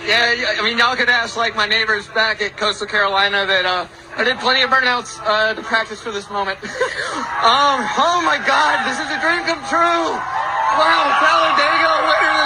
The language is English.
Yeah, I mean, y'all could ask, like, my neighbors back at Coastal Carolina that I did plenty of burnouts to practice for this moment. Oh, my God, this is a dream come true. Wow, Talladega, winner